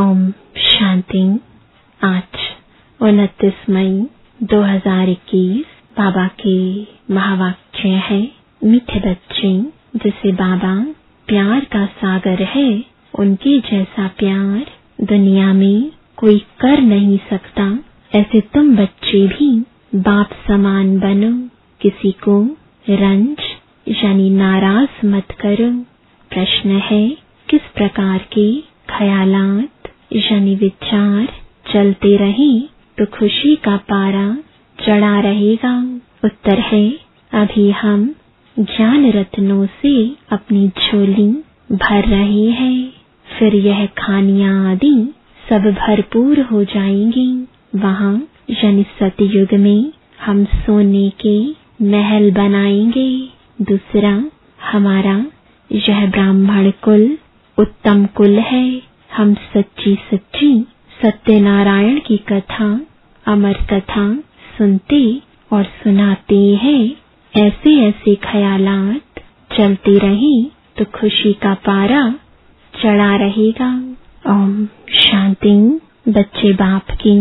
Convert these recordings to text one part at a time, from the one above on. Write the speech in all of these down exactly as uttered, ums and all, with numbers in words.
ओम शांति। आज उनतीस मई दो हज़ार इक्कीस बाबा के महावाक्य है। मीठे बच्चे, जिसे बाबा प्यार का सागर है, उनके जैसा प्यार दुनिया में कोई कर नहीं सकता। ऐसे तुम बच्चे भी बाप समान बनो, किसी को रंज यानी नाराज मत करो। प्रश्न है, किस प्रकार के ख्यालात यानी विचार चलते रहे तो खुशी का पारा चढ़ा रहेगा? उत्तर है, अभी हम ज्ञान रत्नों से अपनी झोली भर रहे हैं, फिर यह खानियां आदि सब भरपूर हो जाएंगी। वहाँ यानी सतयुग में हम सोने के महल बनाएंगे। दूसरा, हमारा यह ब्राह्मण कुल उत्तम कुल है। हम सच्ची सच्ची सत्यनारायण की कथा, अमर कथा सुनते और सुनाते हैं। ऐसे ऐसे ख्यालात चलते रहे तो खुशी का पारा चढ़ा रहेगा। ओम शांति। बच्चे बाप की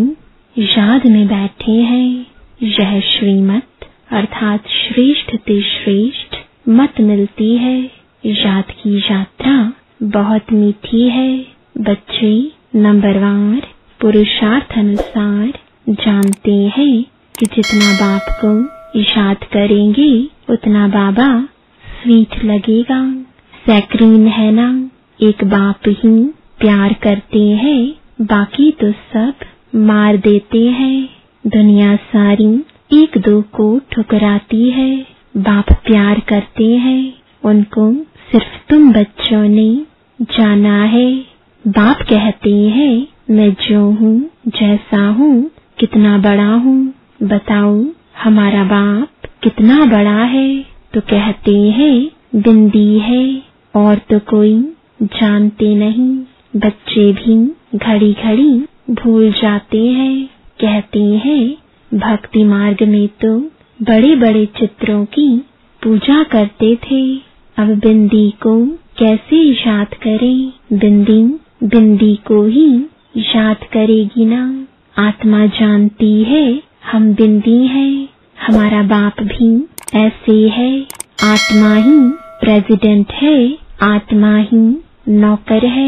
याद में बैठे हैं। यह श्रीमत अर्थात श्रेष्ठ ते श्रेष्ठ मत मिलती है। याद की यात्रा बहुत मीठी है। बच्चे नंबरवार पुरुषार्थ अनुसार जानते हैं कि जितना बाप को याद करेंगे उतना बाबा स्वीट लगेगा। सैक्रीन है ना, एक बाप ही प्यार करते हैं, बाकी तो सब मार देते हैं। दुनिया सारी एक दो को ठुकराती है, बाप प्यार करते हैं। उनको सिर्फ तुम बच्चों ने जाना है। बाप कहते हैं, मैं जो हूँ, जैसा हूँ, कितना बड़ा हूँ, बताओ हमारा बाप कितना बड़ा है? तो कहते हैं, बिंदी है और तो कोई जानते नहीं। बच्चे भी घड़ी घड़ी भूल जाते हैं। कहते हैं, भक्ति मार्ग में तो बड़े बड़े चित्रों की पूजा करते थे, अब बिंदी को कैसे याद करें? बिंदी बिंदी को ही याद करेगी ना। आत्मा जानती है हम बिंदी हैं, हमारा बाप भी ऐसे है। आत्मा ही प्रेसिडेंट है, आत्मा ही नौकर है,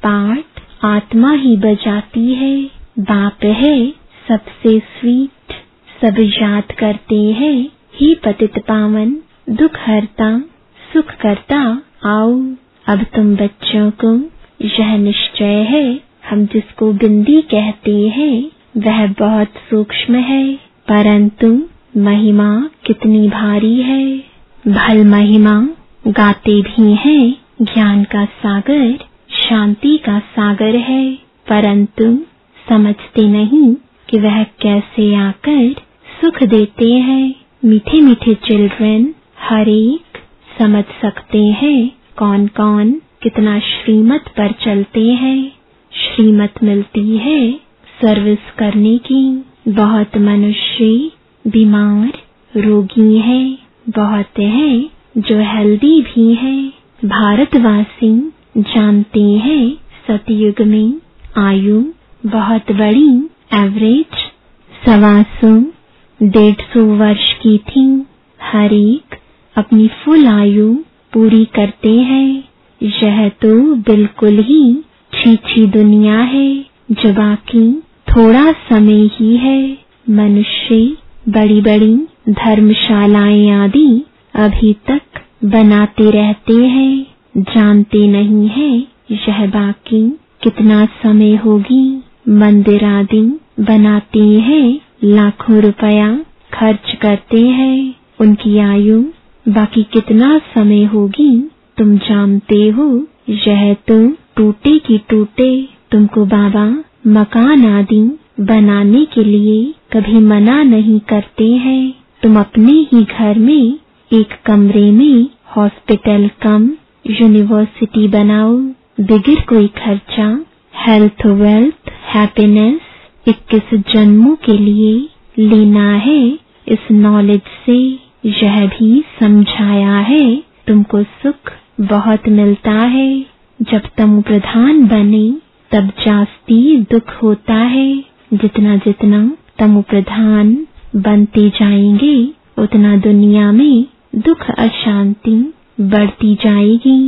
पाठ आत्मा ही बजाती है। बाप है सबसे स्वीट, सब याद करते हैं, ही पतित पावन दुख हरता सुख करता आओ। अब तुम बच्चों को यह निश्चय है, हम जिसको बिंदी कहते हैं वह बहुत सूक्ष्म है, परंतु महिमा कितनी भारी है। भल महिमा गाते भी हैं, ज्ञान का सागर शांति का सागर है, परंतु समझते नहीं कि वह कैसे आकर सुख देते हैं। मीठे मीठे चिल्ड्रन हर एक समझ सकते हैं कौन कौन कितना श्रीमत पर चलते हैं। श्रीमत मिलती है सर्विस करने की। बहुत मनुष्य बीमार रोगी है, बहुत है जो हेल्दी भी है। भारतवासी जानते हैं सतयुग में आयु बहुत बड़ी एवरेज सवा सौ डेढ़ सौ वर्ष की थी। हर एक अपनी फुल आयु पूरी करते हैं। यह तो बिल्कुल ही छीछी दुनिया है जो बाकी थोड़ा समय ही है। मनुष्य बड़ी बड़ी धर्मशालाएं आदि अभी तक बनाते रहते हैं, जानते नहीं है यह बाकी कितना समय होगी। मंदिर आदि बनाते हैं, लाखों रुपया खर्च करते हैं, उनकी आयु बाकी कितना समय होगी तुम जानते हो? यह तो टूटे की टूटे। तुमको बाबा मकान आदि बनाने के लिए कभी मना नहीं करते हैं। तुम अपने ही घर में एक कमरे में हॉस्पिटल कम यूनिवर्सिटी बनाओ, बगैर कोई खर्चा। हेल्थ वेल्थ हैप्पीनेस इक्कीस जन्मों के लिए लेना है। इस नॉलेज से यह भी समझाया है, तुमको सुख बहुत मिलता है। जब तुम प्रधान बने तब जास्ती दुख होता है। जितना जितना तमो प्रधान बनते जाएंगे उतना दुनिया में दुख अशांति बढ़ती जाएगी।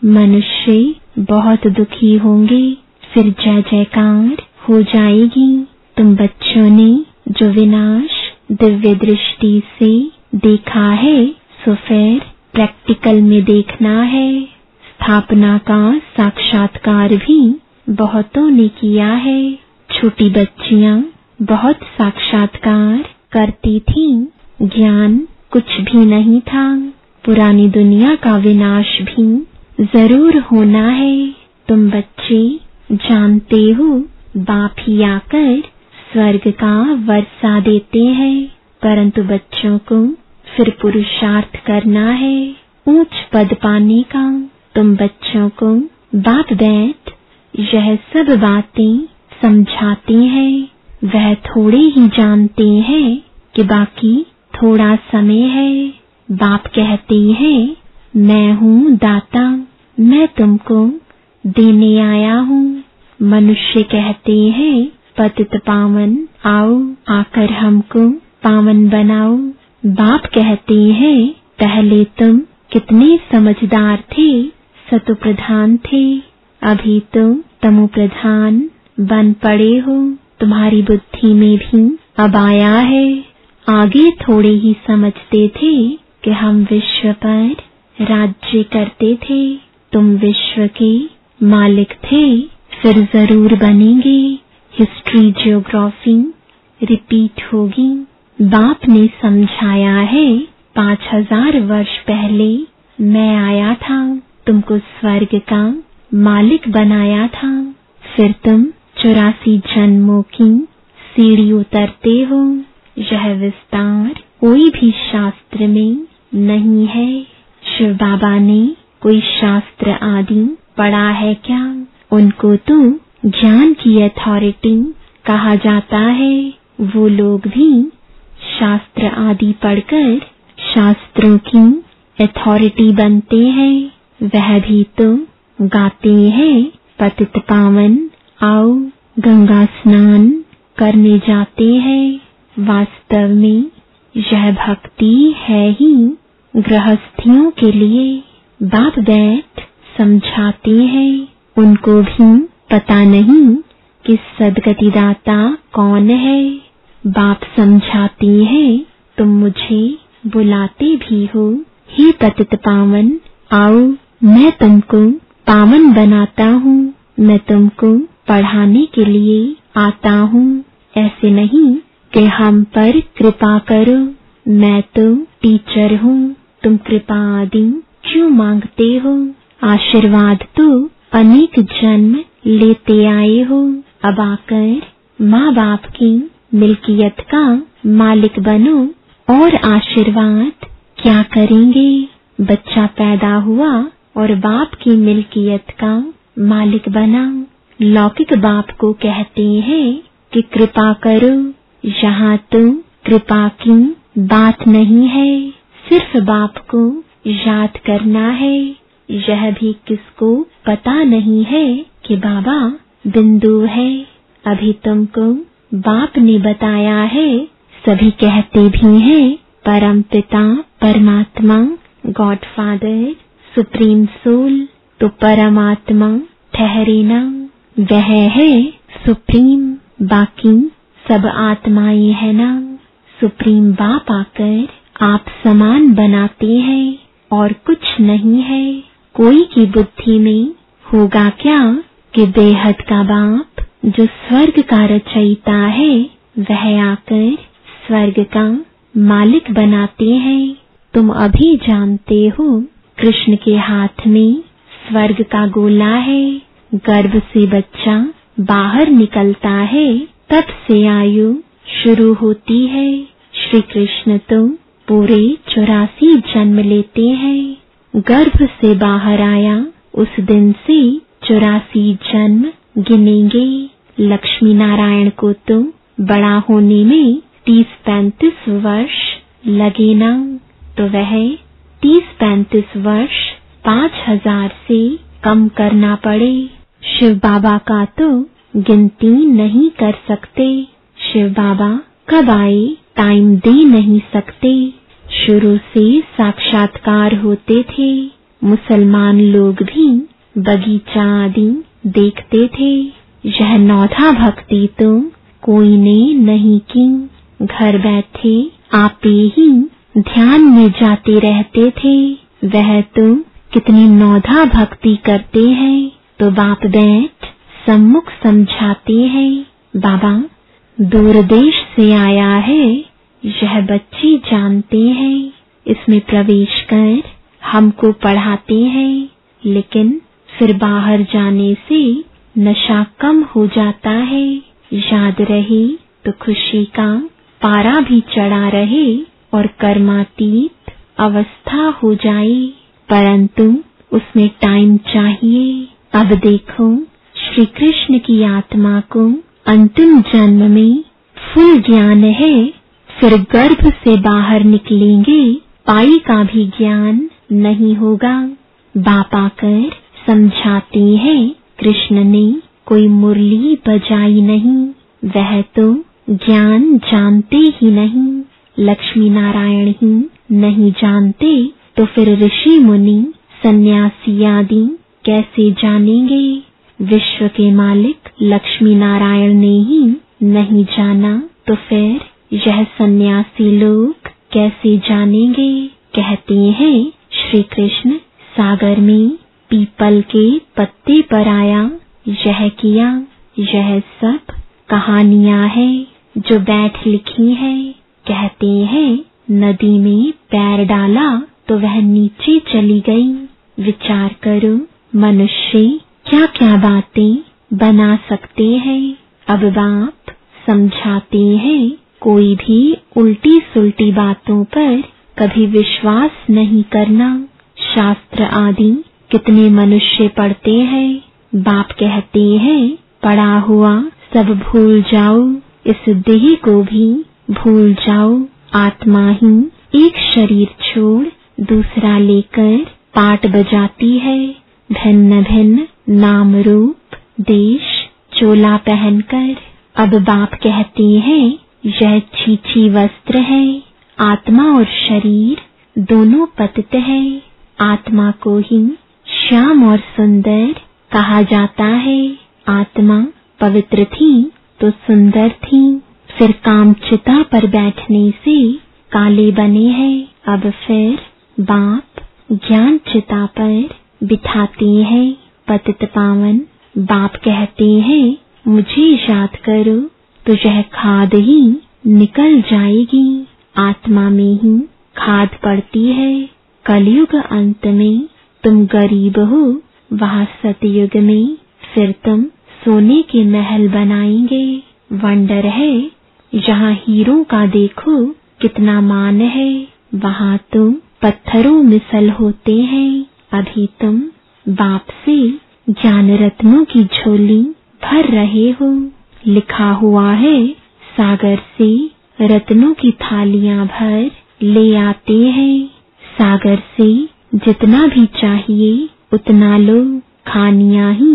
मनुष्य बहुत दुखी होंगे, फिर जय जयकार हो जाएगी। तुम बच्चों ने जो विनाश दिव्य दृष्टि से देखा है सो फिर प्रैक्टिकल में देखना है। स्थापना का साक्षात्कार भी बहुतों ने किया है। छोटी बच्चियां बहुत साक्षात्कार करती थीं। ज्ञान कुछ भी नहीं था। पुरानी दुनिया का विनाश भी जरूर होना है। तुम बच्चे जानते हो बाप ही आकर स्वर्ग का वर्षा देते हैं, परंतु बच्चों को फिर पुरुषार्थ करना है ऊंच पद पाने का। तुम बच्चों को बाप बैठ यह सब बातें समझाते हैं। वह थोड़े ही जानते हैं कि बाकी थोड़ा समय है। बाप कहते हैं मैं हूँ दाता, मैं तुमको देने आया हूँ। मनुष्य कहते हैं पतित पावन आओ, आकर हमको पावन बनाओ। बाप कहते हैं पहले तुम कितने समझदार थे, सतो प्रधान थे, अभी तुम तमो प्रधान बन पड़े हो। तुम्हारी बुद्धि में भी अब आया है। आगे थोड़े ही समझते थे कि हम विश्व पर राज्य करते थे। तुम विश्व के मालिक थे, फिर जरूर बनेंगे। हिस्ट्री ज्योग्राफी रिपीट होगी। बाप ने समझाया है पांच हजार वर्ष पहले मैं आया था, तुमको स्वर्ग का मालिक बनाया था। फिर तुम चौरासी जन्मों की सीढ़ी उतरते हो। यह विस्तार कोई भी शास्त्र में नहीं है। शिव बाबा ने कोई शास्त्र आदि पढ़ा है क्या? उनको तो ज्ञान की अथॉरिटी कहा जाता है। वो लोग भी शास्त्र आदि पढ़कर शास्त्रों की अथॉरिटी बनते हैं। वह भी तो गाते हैं पतित पावन आओ, गंगा स्नान करने जाते हैं। वास्तव में यह भक्ति है ही गृहस्थियों के लिए। बाप बैठ समझाते हैं। उनको भी पता नहीं कि सद्गतिदाता कौन है। बाप समझाते हैं तुम मुझे बुलाते भी हो, हे पतित पावन आओ, मैं तुमको पावन बनाता हूँ। मैं तुमको पढ़ाने के लिए आता हूँ। ऐसे नहीं कि हम पर कृपा करो, मैं तो टीचर हूँ। तुम कृपा आदि क्यों मांगते हो? आशीर्वाद तो अनेक जन्म लेते आए हो। अब आकर माँ बाप की मिल्कियत का मालिक बनो और आशीर्वाद क्या करेंगे? बच्चा पैदा हुआ और बाप की मिल्कियत का मालिक बना। लौकिक बाप को कहते हैं कि कृपा करो। यहाँ तो कृपा की बात नहीं है, सिर्फ बाप को याद करना है। यह भी किसको पता नहीं है कि बाबा बिंदु है। अभी तुमको बाप ने बताया है। सभी कहते भी हैं परम पिता परमात्मा, गॉड फादर, सुप्रीम सोल। तो परमात्मा ठहरे ना, वह है सुप्रीम, बाकी सब आत्माएं है ना। सुप्रीम बाप आकर आप समान बनाते हैं और कुछ नहीं है। कोई की बुद्धि में होगा क्या कि बेहद का बाप जो स्वर्ग का रचयिता है वह आकर स्वर्ग का मालिक बनाते हैं। तुम अभी जानते हो कृष्ण के हाथ में स्वर्ग का गोला है। गर्भ से बच्चा बाहर निकलता है, तब से आयु शुरू होती है। श्री कृष्ण तो पूरे चौरासी जन्म लेते हैं। गर्भ से बाहर आया उस दिन से चौरासी जन्म गिनेंगे। लक्ष्मी नारायण को तो बड़ा होने में तीस पैंतीस वर्ष लगे ना, तो वह तीस पैंतीस वर्ष पाँच हजार से कम करना पड़े। शिव बाबा का तो गिनती नहीं कर सकते। शिव बाबा कब आए टाइम दे नहीं सकते। शुरू से साक्षात्कार होते थे। मुसलमान लोग भी बगीचा आदि देखते थे। यह नौधा भक्ति तो कोई ने नहीं की। घर बैठे आपे ही ध्यान में जाते रहते थे। वह तो कितनी नौधा भक्ति करते हैं। तो बाप बैठ सम्मुख समझाते हैं। बाबा दूर देश से आया है, यह बच्चे जानते हैं। इसमें प्रवेश कर हमको पढ़ाते हैं। लेकिन फिर बाहर जाने से नशा कम हो जाता है। याद रहे तो खुशी का पारा भी चढ़ा रहे और कर्मातीत अवस्था हो जाए, परंतु उसमें टाइम चाहिए। अब देखो श्री कृष्ण की आत्मा को अंतिम जन्म में फुल ज्ञान है, फिर गर्भ से बाहर निकलेंगे पाई का भी ज्ञान नहीं होगा। बाप आकर समझाते हैं कृष्ण ने कोई मुरली बजाई नहीं, वह तो ज्ञान जानते ही नहीं। लक्ष्मी नारायण ही नहीं जानते तो फिर ऋषि मुनि सन्यासी आदि कैसे जानेंगे। विश्व के मालिक लक्ष्मी नारायण ने ही नहीं जाना तो फिर यह सन्यासी लोग कैसे जानेंगे। कहते हैं श्री कृष्ण सागर में पीपल के पत्ते पर आया, यह किया। यह सब कहानियां हैं जो बैठ लिखी है। कहते हैं नदी में पैर डाला तो वह नीचे चली गई। विचार करो मनुष्य क्या क्या बातें बना सकते हैं। अब बाप समझाते हैं कोई भी उल्टी सुल्टी बातों पर कभी विश्वास नहीं करना। शास्त्र आदि कितने मनुष्य पढ़ते हैं। बाप कहते हैं पढ़ा हुआ सब भूल जाओ, इस देह को भी भूल जाओ। आत्मा ही एक शरीर छोड़ दूसरा लेकर पाट बजाती है। भिन्न भिन्न नाम रूप देश चोला पहनकर। अब बाप कहते हैं यह छीछी वस्त्र है। आत्मा और शरीर दोनों पतित है। आत्मा को ही श्याम और सुंदर कहा जाता है। आत्मा पवित्र थी तो सुंदर थी, फिर कामचिता पर बैठने से काले बने हैं। अब फिर बाप ज्ञान चिता पर बिठाते हैं पतित पावन। बाप कहते हैं मुझे याद करो तो यह खाद ही निकल जाएगी। आत्मा में ही खाद पड़ती है। कलयुग अंत में तुम गरीब हो, वहाँ सतयुग में फिर तुम सोने के महल बनाएंगे। वंडर है जहाँ हीरों का देखो कितना मान है, वहाँ तुम पत्थरों मिसल होते हैं। अभी तुम बाप से ज्ञान रत्नों की झोली भर रहे हो। लिखा हुआ है सागर से रत्नों की थालियां भर ले आते हैं। सागर से जितना भी चाहिए उतना लो, खानियां ही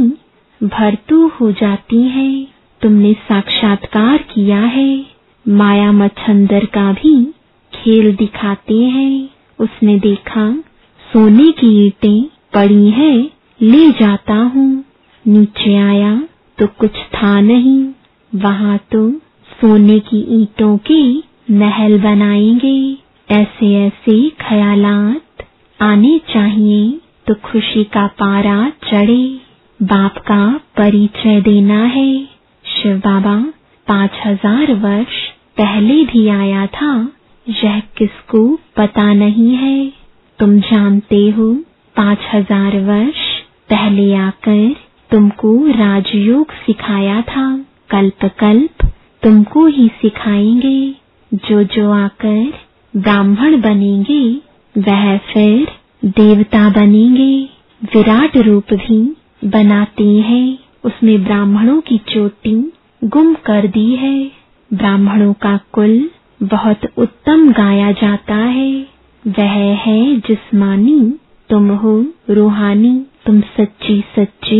भरतू हो जाती हैं। तुमने साक्षात्कार किया है। माया मच्छंदर का भी खेल दिखाते हैं। उसने देखा सोने की ईंटें पड़ी हैं, ले जाता हूँ। नीचे आया तो कुछ था नहीं, वहाँ तो सोने की ईंटों के महल बनाएंगे। ऐसे ऐसे ख्यालात आने चाहिए तो खुशी का पारा चढ़े। बाप का परिचय देना है। शिव बाबा पाँच हजार वर्ष पहले भी आया था, यह किसको पता नहीं है। तुम जानते हो पाँच हजार वर्ष पहले आकर तुमको राजयोग सिखाया था। कल्प कल्प तुमको ही सिखाएंगे। जो जो आकर ब्राह्मण बनेंगे वह फिर देवता बनेंगे। विराट रूप भी बनाते हैं, उसमें ब्राह्मणों की चोटी गुम कर दी है। ब्राह्मणों का कुल बहुत उत्तम गाया जाता है। वह है जिस्मानी, तुम हो रूहानी। तुम सच्ची सच्ची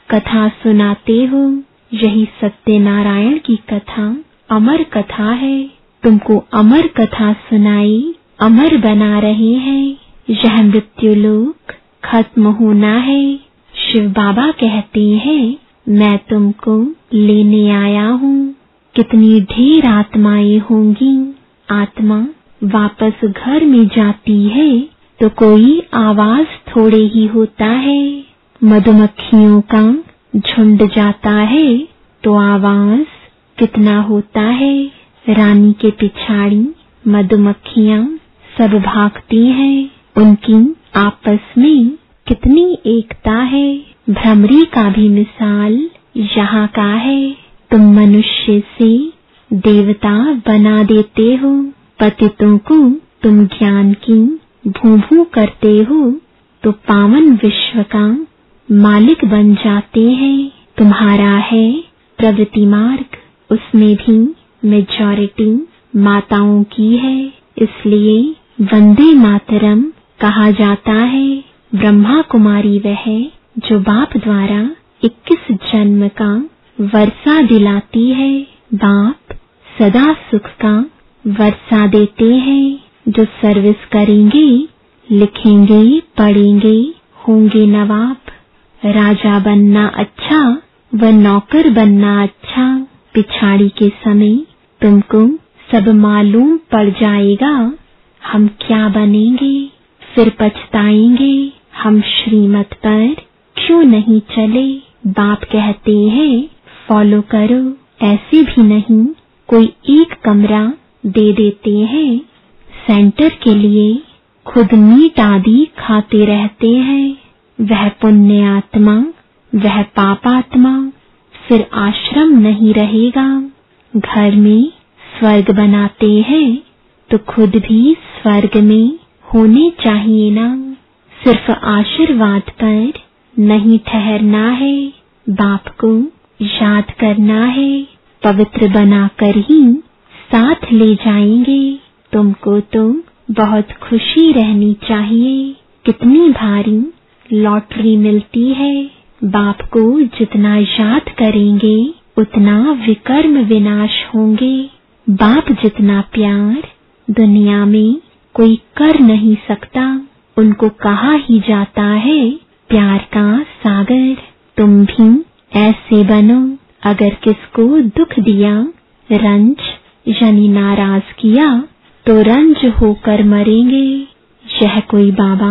कथा सुनाते हो। यही सत्यनारायण की कथा अमर कथा है। तुमको अमर कथा सुनाई अमर बना रहे हैं। यह मृत्यु लोक खत्म होना है। शिव बाबा कहते हैं, मैं तुमको लेने आया हूँ। कितनी ढेर आत्माएं होंगी। आत्मा वापस घर में जाती है तो कोई आवाज थोड़े ही होता है। मधुमक्खियों का झुंड जाता है तो आवाज कितना होता है। रानी के पिछाड़ी मधुमक्खियां सब भागती हैं। उनकी आपस में कितनी एकता है। भ्रमरी का भी मिसाल यहाँ का है। तुम मनुष्य से देवता बना देते हो। पतितों को तुम ज्ञान की भूभू करते हो तो पावन विश्व का मालिक बन जाते हैं। तुम्हारा है प्रवृत्ति मार्ग, उसमें भी मेजॉरिटी माताओं की है। इसलिए वंदे मातरम कहा जाता है। ब्रह्मा कुमारी वह जो बाप द्वारा इक्कीस जन्म का वर्षा दिलाती है। बाप सदा सुख का वर्षा देते हैं। जो सर्विस करेंगे, लिखेंगे, पढ़ेंगे, होंगे नवाब। राजा बनना अच्छा व नौकर बनना अच्छा। पिछाड़ी के समय तुमको सब मालूम पड़ जाएगा हम क्या बनेंगे। फिर पछताएंगे हम श्रीमत पर क्यों नहीं चले। बाप कहते हैं फॉलो करो। ऐसे भी नहीं कोई एक कमरा दे देते हैं। सेंटर के लिए खुद मीट आदि खाते रहते हैं। वह पुण्य आत्मा, वह पाप आत्मा। फिर आश्रम नहीं रहेगा। घर में स्वर्ग बनाते हैं तो खुद भी स्वर्ग में होने चाहिए ना। सिर्फ आशीर्वाद पर नहीं ठहरना है। बाप को याद करना है। पवित्र बनाकर ही साथ ले जाएंगे। तुमको तो बहुत खुशी रहनी चाहिए। कितनी भारी लॉटरी मिलती है। बाप को जितना याद करेंगे उतना विकर्म विनाश होंगे। बाप जितना प्यार दुनिया में कोई कर नहीं सकता। उनको कहा ही जाता है प्यार का सागर। तुम भी ऐसे बनो। अगर किसको दुख दिया, रंज यानी नाराज किया तो रंज होकर मरेंगे। यह कोई बाबा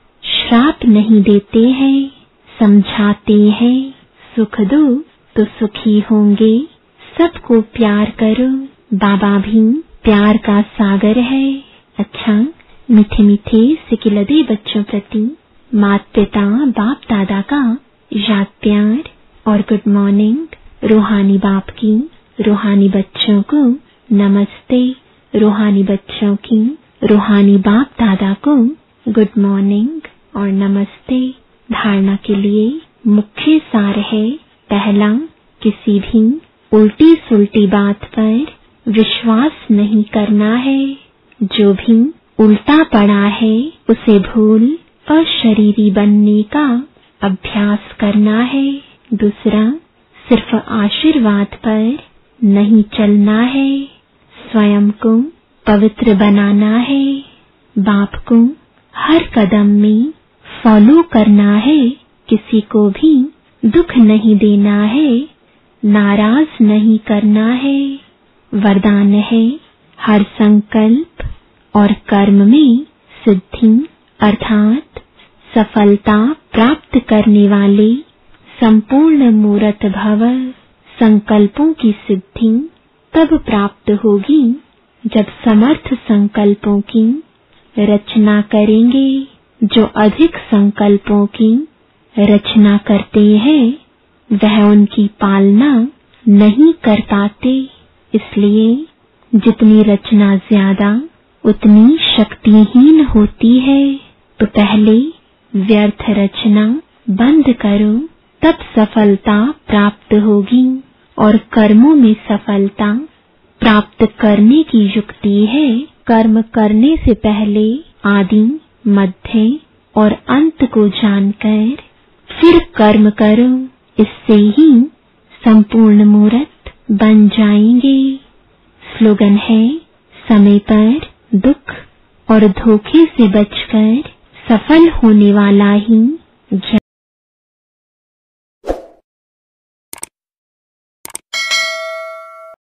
श्राप नहीं देते हैं, समझाते हैं। सुख दो तो सुखी होंगे। सबको प्यार करो। बाबा भी प्यार का सागर है। अच्छा, मीठे मीठे सिकिलदे बच्चों प्रति माता पिता बाप दादा का याद प्यार और गुड मॉर्निंग। रूहानी बाप की रूहानी बच्चों को नमस्ते। रूहानी बच्चों की रूहानी बाप दादा को गुड मॉर्निंग और नमस्ते। धारणा के लिए मुख्य सार है, पहला, किसी भी उल्टी सुल्टी बात पर विश्वास नहीं करना है। जो भी उल्टा पड़ा है उसे भूल अशरीरी बनने का अभ्यास करना है। दूसरा, सिर्फ आशीर्वाद पर नहीं चलना है, स्वयं को पवित्र बनाना है। बाप को हर कदम में फॉलो करना है। किसी को भी दुख नहीं देना है, नाराज नहीं करना है। वरदान है, हर संकल्प और कर्म में सिद्धि अर्थात सफलता प्राप्त करने वाले संपूर्ण मूर्त भव। संकल्पों की सिद्धि तब प्राप्त होगी जब समर्थ संकल्पों की रचना करेंगे। जो अधिक संकल्पों की रचना करते हैं वह उनकी पालना नहीं कर पाते। इसलिए जितनी रचना ज्यादा उतनी शक्तिहीन होती है। तो पहले व्यर्थ रचना बंद करो, तब सफलता प्राप्त होगी। और कर्मों में सफलता प्राप्त करने की युक्ति है, कर्म करने से पहले आदि, मध्य और अंत को जानकर फिर कर्म करो। इससे ही संपूर्ण मूर्त बन जाएंगे। स्लोगन है, समय पर दुख और धोखे से बचकर सफल होने वाला ही